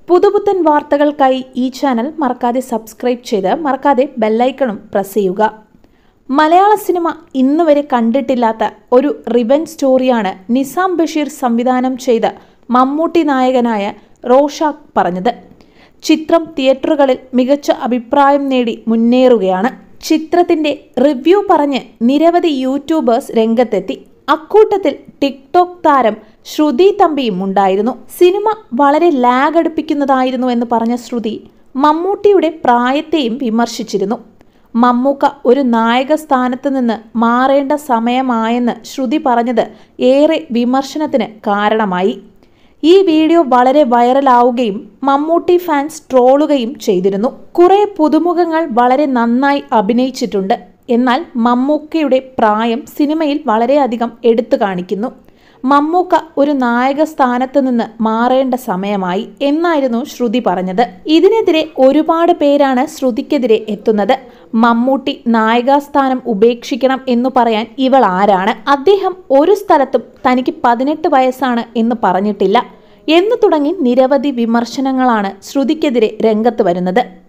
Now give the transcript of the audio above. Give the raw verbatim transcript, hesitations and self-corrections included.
പുതുപുത്തൻ വാർത്തകൾക്കായി ഈ ചാനൽ മറക്കാതെ സബ്സ്ക്രൈബ് ചെയ്ത് മറക്കാതെ ബെല്ലൈക്കണും പ്രസ് ചെയ്യുക. മലയാള സിനിമ ഇന്നുവരെ കണ്ടിട്ടില്ലാത്ത ഒരു റിവെഞ്ച് സ്റ്റോറിയാണ് നിസാം ബഷീർ സംവിധാനം ചെയ്ത മമ്മൂട്ടി നായകനായ റോർഷാക്ക് പറഞ്ഞത്. ചിത്രം തിയേറ്ററുകളിൽ മികച്ച അഭിപ്രായം നേടി മുന്നേറുകയാണ്. ചിത്രത്തിന്റെ റിവ്യൂ പറഞ്ഞ് നിരവധി യൂട്യൂബേഴ്സ് രംഗത്തെത്തി. അക്കൂട്ടത്തിൽ ടിക്ടോക്ക് താരം ശ്രുതി തമ്പിയും ഉണ്ടായിരുന്നു. സിനിമ വളരെ ലാഗ് അടുപ്പിക്കുന്നതായിരുന്നു എന്ന് പറഞ്ഞ ശ്രുതി മമ്മൂട്ടിയുടെ പ്രായത്തെയും വിമർശിച്ചിരുന്നു. മമ്മൂക്ക ഒരു നായക സ്ഥാനത്ത് നിന്ന് മാറേണ്ട സമയമായെന്ന് ശ്രുതി പറഞ്ഞത് ഏറെ വിമർശനത്തിന് കാരണമായി. ഈ വീഡിയോ വളരെ വൈറലാവുകയും മമ്മൂട്ടി ഫാൻസ് ട്രോളുകയും ചെയ്തിരുന്നു. കുറെ പുതുമുഖങ്ങൾ വളരെ നന്നായി അഭിനയിച്ചിട്ടുണ്ട്. എന്നാൽ മമ്മൂക്കയുടെ പ്രായം സിനിമയിൽ വളരെയധികം എടുത്തു കാണിക്കുന്നു. മമ്മൂക്ക ഒരു നായക സ്ഥാനത്ത് നിന്ന് മാറേണ്ട സമയമായി എന്നായിരുന്നു ശ്രുതി പറഞ്ഞത്. ഇതിനെതിരെ ഒരുപാട് പേരാണ് ശ്രുതിക്കെതിരെ എത്തുന്നത്. മമ്മൂട്ടി നായകാസ്ഥാനം ഉപേക്ഷിക്കണം എന്ന് പറയാൻ ഇവൾ ആരാണ്? അദ്ദേഹം ഒരു സ്ഥലത്തും തനിക്ക് പതിനെട്ട് വയസ്സാണ് എന്ന് പറഞ്ഞിട്ടില്ല എന്ന് തുടങ്ങി നിരവധി വിമർശനങ്ങളാണ് ശ്രുതിക്കെതിരെ രംഗത്ത് വരുന്നത്.